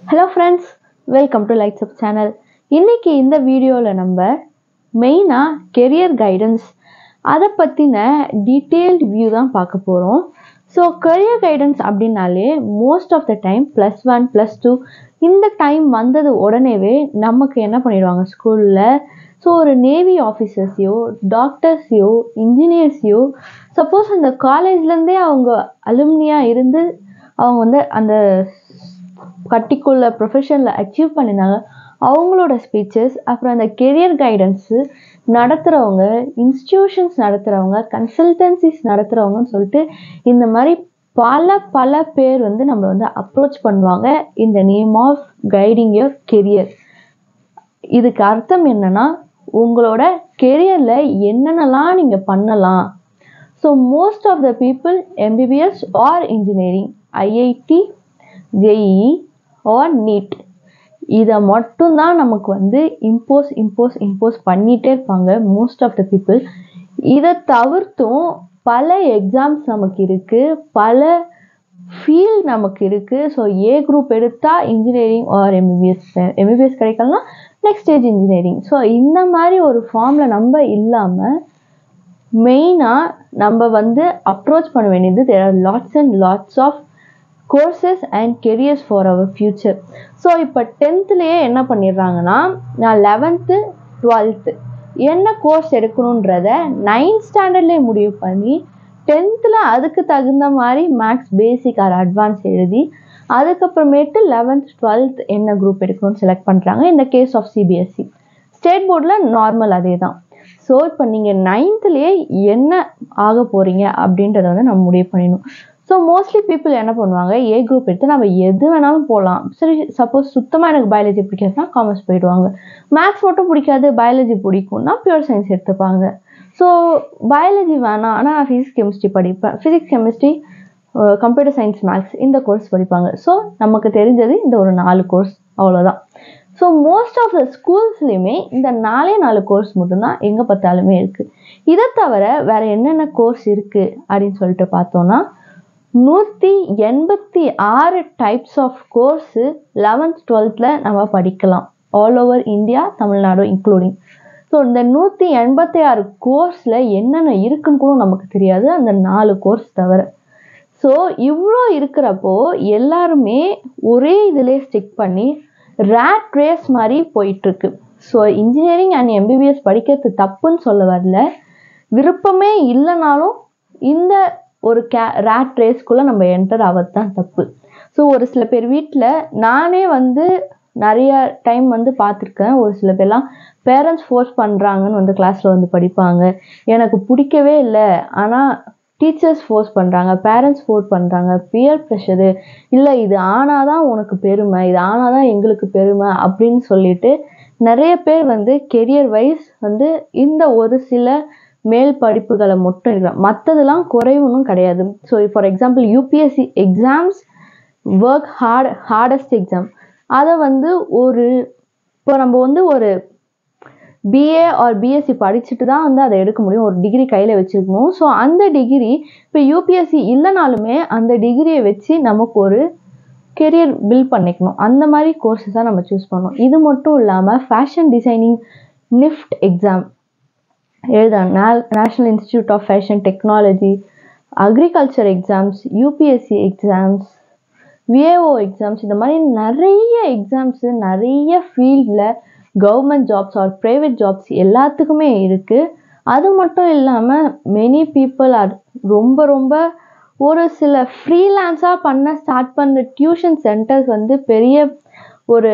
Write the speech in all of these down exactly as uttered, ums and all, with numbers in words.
Hello friends, welcome to Lights Up channel. இன்னைக்கு இந்த வீடியோல நம்ம மெயினா career guidance அத பத்தின detailed view தான் பார்க்க போறோம். So career guidance அப்படினாலே most of the time plus one plus two இந்த டைம் வந்தது உடனேவே நமக்கு என்ன பண்ணிடுவாங்க ஸ்கூல்ல ஸோ ஒரு நேவி ஆஃபீஸர்ஸையோ டாக்டர்ஸையோ இன்ஜினியர்ஸையோ சப்போஸ் அந்த காலேஜ்லேருந்தே அவங்க அலுமினியாக இருந்து அவங்க வந்து அந்த பர்டிகுலர் ப்ரொஃபஷனில் அச்சீவ் பண்ணினாங்க அவங்களோட ஸ்பீச்சஸ் அப்புறம் அந்த கெரியர் கைடன்ஸு நடத்துகிறவங்க இன்ஸ்டிடியூஷன்ஸ் நடத்துகிறவங்க கன்சல்டன்சிஸ் நடத்துகிறவங்கன்னு சொல்லிட்டு இந்த மாதிரி பல பல பேர் வந்து நம்மளை வந்து அப்ரோச் பண்ணுவாங்க இந்த name of guiding your career. இதுக்கு அர்த்தம் என்னன்னா உங்களோட கெரியரில் என்னென்னலாம் நீங்கள் பண்ணலாம். So most of the people MBBS or engineering IIT JEE or NEET இதை மட்டும்தான் நமக்கு வந்து இம்போஸ் இம்போஸ் இம்போஸ் பண்ணிகிட்டே இருப்பாங்க மோஸ்ட் ஆஃப் த பீப்புள். இதை தவிர்த்தும் பல எக்ஸாம்ஸ் நமக்கு இருக்குது, பல ஃபீல்ட் நமக்கு இருக்குது. ஸோ ஏ குரூப் எடுத்தால் இன்ஜினியரிங் ஆர் எம்பிபிஎஸ் எம்பிபிஎஸ் கிடைக்கலனா நெக்ஸ்ட் ஸ்டேஜ் இன்ஜினியரிங். ஸோ இந்த மாதிரி ஒரு ஃபார்மில் நம்ம இல்லாமல் மெயினாக நம்ம வந்து அப்ரோச் பண்ண வேண்டியது there are lots and lots of courses and careers for our future. So இப்போ டென்த்துலேயே என்ன பண்ணிடுறாங்கன்னா நான் லெவன்த்து டுவெல்த்து என்ன கோர்ஸ் எடுக்கணுன்றத நைன்த் ஸ்டாண்டர்ட்லேயே முடிவு பண்ணி டென்த்தில் அதுக்கு தகுந்த மாதிரி மேக்ஸ் பேசிக் ஆர் அட்வான்ஸ் எழுதி அதுக்கப்புறமேட்டு லெவன்த் டுவெல்த் என்ன குரூப் எடுக்கணும்னு செலக்ட் பண்ணுறாங்க. இந்த கேஸ் ஆஃப் சிபிஎஸ்சி ஸ்டேட் போர்டில் நார்மல் அதே தான். ஸோ இப்போ நீங்கள் நைன்த்துலேயே என்ன ஆக போகிறீங்க அப்படின்றத வந்து நம்ம முடிவு பண்ணிடணும். ஸோ மோஸ்ட்லி பீப்புள் என்ன பண்ணுவாங்க ஏ குரூப் எடுத்து நம்ம எது வேணாலும் போகலாம். சரி சப்போஸ் சுத்தமாக எனக்கு பயாலஜி பிடிக்காதுன்னா காமர்ஸ் போயிடுவாங்க. மேக்ஸ் மட்டும் பிடிக்காது பயாலஜி பிடிக்கும்னா பியூர் சயின்ஸ் எடுத்துப்பாங்க. ஸோ பயாலஜி வேணாம் ஆனால் நான் ஃபிசிக்ஸ் கெமிஸ்ட்ரி படிப்பேன், physics chemistry computer science maths இந்த கோர்ஸ் படிப்பாங்க. ஸோ நமக்கு தெரிஞ்சது இந்த ஒரு நாலு கோர்ஸ் அவ்வளோதான். ஸோ மோஸ்ட் ஆஃப் த ஸ்கூல்ஸ்லேயுமே இந்த நாலே நாலு கோர்ஸ் மட்டும்தான் எங்கே பார்த்தாலுமே இருக்குது. இதை தவிர வேறு என்னென்ன கோர்ஸ் இருக்குது அப்படின்னு சொல்லிட்டு பார்த்தோன்னா நூற்றி எண்பத்தி ஆறு டைப்ஸ் ஆஃப் கோர்ஸு லெவன்த் டுவெல்த்தில் நம்ம படிக்கலாம் all over India Tamil Nadu including. So இந்த நூற்றி எண்பத்தி ஆறு கோர்ஸில் என்னென்ன இருக்குன்னு கூட நமக்கு தெரியாது அந்த நாலு கோர்ஸ் தவிர. ஸோ இவ்வளோ இருக்கிறப்போ எல்லாருமே ஒரே இதிலே ஸ்டிக் பண்ணி ரேட் ரேஸ் மாதிரி போயிட்டுருக்கு. ஸோ இன்ஜினியரிங் அண்ட் எம்பிபிஎஸ் படிக்கிறது தப்புன்னு சொல்ல வரல, விருப்பமே இல்லைனாலும் இந்த ஒரு கே ரேட் ரேஸ்க்குள்ளே நம்ம என்டர் ஆகிறது தான் தப்பு. ஸோ ஒரு சில பேர் வீட்டில் நானே வந்து நிறைய டைம் வந்து பார்த்துருக்கேன். ஒரு சில பேர்லாம் பேரண்ட்ஸ் ஃபோர்ஸ் பண்ணுறாங்கன்னு வந்து கிளாஸில் வந்து படிப்பாங்க, எனக்கு பிடிக்கவே இல்லை ஆனால் டீச்சர்ஸ் ஃபோர்ஸ் பண்ணுறாங்க, பேரண்ட்ஸ் ஃபோர்ஸ் பண்ணுறாங்க, பியர் ப்ரெஷரு, இல்லை இது ஆனால் தான் உனக்கு பெருமை, இது ஆனால் தான் எங்களுக்கு பெருமை அப்படின்னு சொல்லிட்டு நிறைய பேர் வந்து கெரியர் வைஸ் வந்து இந்த ஒரு சில மேல் படிப்புகளை மட்டும் இருக்கிறாங்க, மற்றதெல்லாம் குறைவுன்னு கிடையாது. So for example UPSC exams work hard hardest exam அதை வந்து ஒரு இப்போ நம்ம வந்து ஒரு பிஏ ஆர் பிஎஸ்சி படிச்சுட்டு தான் வந்து அதை எடுக்க முடியும், ஒரு டிகிரி கையில் வச்சுருக்கணும். ஸோ அந்த டிகிரி இப்போ யூபிஎஸ்சி இல்லைனாலுமே அந்த டிகிரியை வச்சு நமக்கு ஒரு கெரியர் பில்ட் பண்ணிக்கணும். அந்த மாதிரி கோர்ஸஸாக நம்ம சூஸ் பண்ணணும். இது மட்டும் இல்லாமல் ஃபேஷன் டிசைனிங் நிஃப்ட் எக்ஸாம் எழுதான், national institute of fashion technology, agriculture exams, UPSC exams, VAO exams, இந்த மாதிரி நிறைய எக்ஸாம்ஸு நிறைய ஃபீல்டில் government jobs or private jobs எல்லாத்துக்குமே இருக்குது. அது மட்டும் இல்லாமல் மெனி பீப்புள் ஆர் ரொம்ப ரொம்ப ஒரு சில ஃப்ரீலான்ஸாக பண்ண ஸ்டார்ட் பண்ணுற டியூஷன் சென்டர்ஸ் வந்து பெரிய ஒரு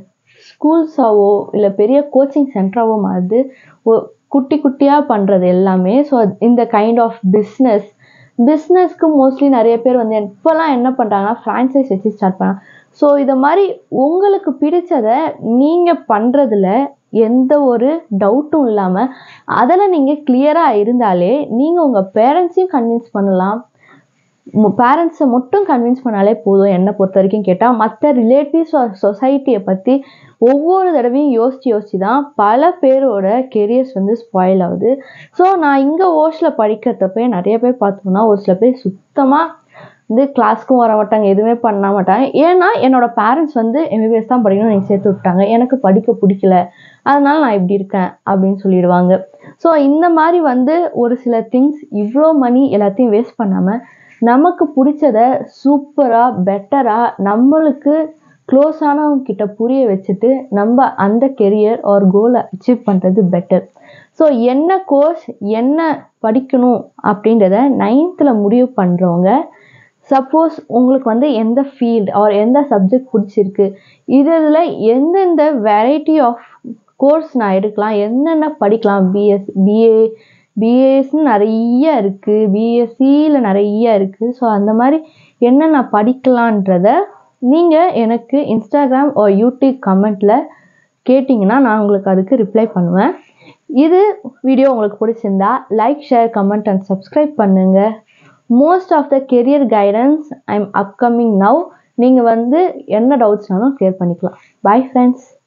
ஸ்கூல்ஸாவோ இல்லை பெரிய கோச்சிங் சென்டராகவோ மாறுது, குட்டி குட்டியாக பண்ணுறது எல்லாமே. ஸோ இந்த கைண்ட் ஆஃப் பிஸ்னஸ் பிஸ்னஸ்க்கு மோஸ்ட்லி நிறைய பேர் வந்து இப்போலாம் என்ன பண்ணுறாங்கன்னா ஃப்ரான்ச்சைஸ் வச்சு ஸ்டார்ட் பண்ணாங்க. ஸோ இதை மாதிரி உங்களுக்கு பிடிச்சதை நீங்கள் பண்ணுறதுல எந்த ஒரு டவுட்டும் இல்லாமல் அதில் நீங்கள் கிளியராக இருந்தாலே நீங்கள் உங்கள் பேரண்ட்ஸையும் கன்வின்ஸ் பண்ணலாம். பேரண்ட்ஸை மட்டும் கன்வின்ஸ் பண்ணாலே போதும் என்னை பொறுத்த வரைக்கும் கேட்டால். மற்ற ரிலேட்டிவ்ஸ் ஆர் சொசைட்டியை பற்றி ஒவ்வொரு தடவையும் யோசித்து யோசித்து தான் பல பேரோட கெரியர்ஸ் வந்து ஸ்பாயில் ஆகுது. ஸோ நான் இங்கே ஓஷில் படிக்கிறதப்போ நிறைய பேர் பார்த்தோம்னா ஒரு சில பேர் சுத்தமாக வந்து கிளாஸ்க்கும் வர மாட்டாங்க, எதுவுமே பண்ண மாட்டாங்க. ஏன்னா என்னோட பேரண்ட்ஸ் வந்து எம்பிபிஎஸ் தான் படிக்கணும்னு எனக்கு சேர்த்து விட்டாங்க, எனக்கு படிக்க பிடிக்கல, அதனால நான் இப்படி இருக்கேன் அப்படின்னு சொல்லிடுவாங்க. ஸோ இந்த மாதிரி வந்து ஒரு சில திங்ஸ் இவ்வளோ மணி எல்லாத்தையும் வேஸ்ட் பண்ணாமல் நமக்கு பிடிச்சத சூப்பராக பெட்டராக நம்மளுக்கு க்ளோஸ் ஆனவங்க கிட்ட புரிய வச்சுட்டு நம்ம அந்த கெரியர் ஒரு கோலை அச்சீவ் பண்ணுறது பெட்டர். ஸோ என்ன கோர்ஸ் என்ன படிக்கணும் அப்படின்றத நைன்த்தில் முடிவு பண்ணுறவங்க, சப்போஸ் உங்களுக்கு வந்து எந்த ஃபீல்டு ஆர் எந்த சப்ஜெக்ட் பிடிச்சிருக்கு, இதில் எந்தெந்த வெரைட்டி ஆஃப் கோர்ஸ் நான் எடுக்கலாம், என்னென்ன படிக்கலாம், பிஎஸ் பிஏ பிஏஸ்ன்னு நிறைய இருக்குது, பிஎஸ்சியில் நிறைய இருக்குது. ஸோ அந்த மாதிரி என்னென்ன படிக்கலான்றத நீங்கள் எனக்கு இன்ஸ்டாகிராம் ஒரு யூடியூப் கமெண்ட்டில் கேட்டிங்கன்னா நான் உங்களுக்கு அதுக்கு ரிப்ளை பண்ணுவேன். இது வீடியோ உங்களுக்கு பிடிச்சிருந்தா like, share, comment and subscribe பண்ணுங்கள். Most of the career guidance I am upcoming now. நீங்கள் வந்து என்ன டவுட்ஸ்னாலும் கிளியர் பண்ணிக்கலாம். Bye friends.